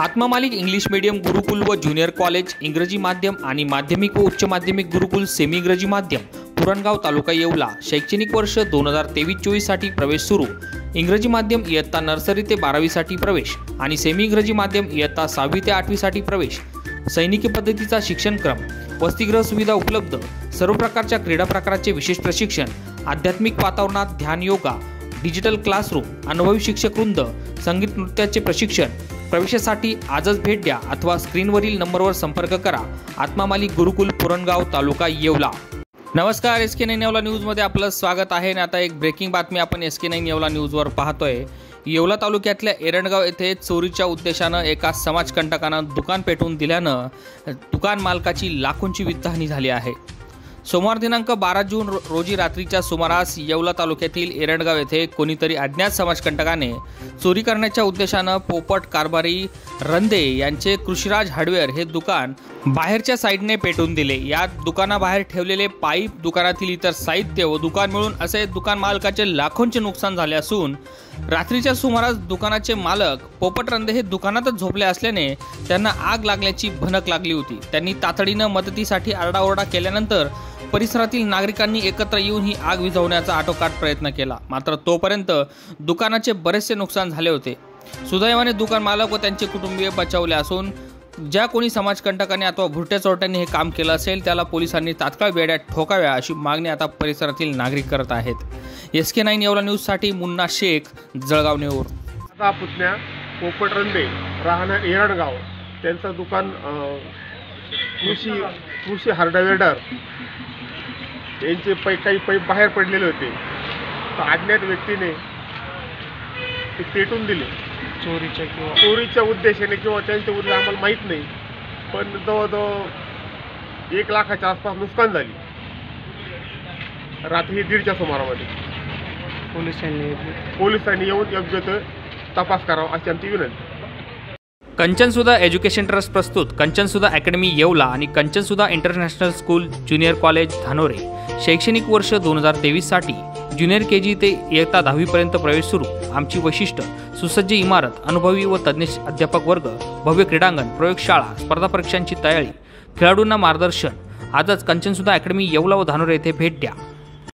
आत्मा मालिक English medium गुरुकुल व ज्युनियर कॉलेज इंग्रजी माध्यम आणि माध्यमिक व उच्च माध्यमिक गुरुकुल सेमी इंग्रजी माध्यम पुरणगाव तालुका येवला शैक्षणिक वर्ष 2023-24 साठी प्रवेश सुरू। इंग्रजी माध्यम इयत्ता नर्सरी ते 12वी साठी प्रवेश आणि सेमी इंग्रजी माध्यम इयत्ता 6वी ते 8वी साठी प्रवेश। सैनिकी पद्धतीचा शिक्षणक्रम, वसतिगृह सुविधा उपलब्ध, सर्व प्रकारच्या क्रीडा प्रकाराचे विशेष प्रशिक्षण, आध्यात्मिक वातावरणात ध्यान योगा, डिजिटल क्लासरूम, अनुभवी शिक्षक वृंद, संगीत नृत्याचे प्रशिक्षण। प्रवेशासाठी आजच भेट द्या अथवा स्क्रीनवरील नंबरवर संपर्क करा। आत्मा मालिक गुरुकुल पुरणगाव तालुका येवला। नमस्कार, SK9 येवला न्यूजमध्ये आपलं स्वागत आहे। आणि आता एक ब्रेकिंग बातमी आपण SK9 येवला न्यूजवर पाहतोय। येवला तालुक्यातल्या एरंडगाव येथे चोरीच्या उद्देशानं एका समाजकंटकानं दुकान पेटवून दिल्यानं दुकान मालकाची लाखोंची वित्तहानी झाली आहे। सोमवार दिनांक 12 जून रोजी रात्रीच्या सुमारास येवला तालुक्यातील एरंडगाव येथे कोणीतरी अज्ञात समाजकंटकाने चोरी करण्याच्या उद्देशानं पोपट कारभारी रंदे यांचे कृषीराज हार्डवेअर हे दुकान बाहेरच्या साईडने पेटवून दिले। या दुकानाबाहेर ठेवलेले पाईप, दुकानातील इतर साहित्य व दुकान मिळून असे दुकान मालकाचे लाखोंचे नुकसान झाले असून रात्रीच्या सुमारास दुकानाचे मालक पोपट रंदे हे दुकानातच झोपले असल्याने त्यांना आग लागल्याची भनक लागली होती। त्यांनी तातडीनं मदतीसाठी आरडाओरडा केल्यानंतर परिसरातील नागरिकांनी एकत्र येऊन ही आग विझवण्याचा आटोकाट प्रयत्न केला, मात्र तोपर्यंत दुकानाचे बरेचसे नुकसान झाले होते। सुदैवाने दुकान मालक व त्यांचे कुटुंबीय बचावले असून ज्या कोणी समाजकंटकाने अथवा भुरट्या चोरट्यांनी हे काम केलं असेल त्याला पोलिसांनी तात्काळ बेड्यात ठोकाव्या अशी मागणी आता परिसरातील नागरिक करत आहेत। SK9 येवला न्यूजसाठी मुन्ना शेख, जळगाव नेऊर। आता पुतण्या पोपट रंदे राहणार एरंडगाव त्यांचं दुकान कृषी हार्डवेअर यांचे काही पैप बाहेर पडलेले होते, तर अज्ञात व्यक्तीने ते पेटून दिले चोरीच्या उद्देशाने किंवा त्यांच्या उद्देश आम्हाला माहीत नाही, पण जवळजवळ 1 लाखाच्या आसपास नुकसान झाली रात्री 1:30च्या सुमारामध्ये। पोलिसांनी येऊन योग्य तो तपास करावा अशी आमची विनंती। कंचनसुधा एज्युकेशन ट्रस्ट प्रस्तुत कंचनसुधा अकॅडमी येवला आणि Kanchansudha international school junior college Dhanore शैक्षणिक वर्ष 2023 साठी ज्युनियर KG ते इयत्ता 10वी पर्यंत प्रवेश सुरू। आमची वैशिष्ट्य सुसज्ज इमारत, अनुभवी व तज्ञ अध्यापक वर्ग, भव्य क्रीडांगण, प्रयोगशाळा, स्पर्धा परीक्षांची तयारी, खेळाडूंना मार्गदर्शन। आजच कंचनसुधा अकॅडमी येवला व धानोरे येथे भेट द्या।